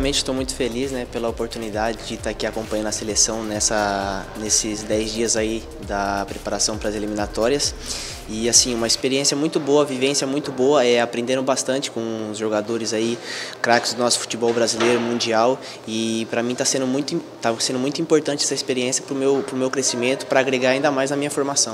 Primeiramente, estou muito feliz, né, pela oportunidade de estar aqui acompanhando a seleção nesses 10 dias aí da preparação para as eliminatórias. E assim, uma experiência muito boa, vivência muito boa, aprendendo bastante com os jogadores aí, craques do nosso futebol brasileiro, mundial. E para mim está sendo muito importante essa experiência para o meu crescimento, para agregar ainda mais na minha formação.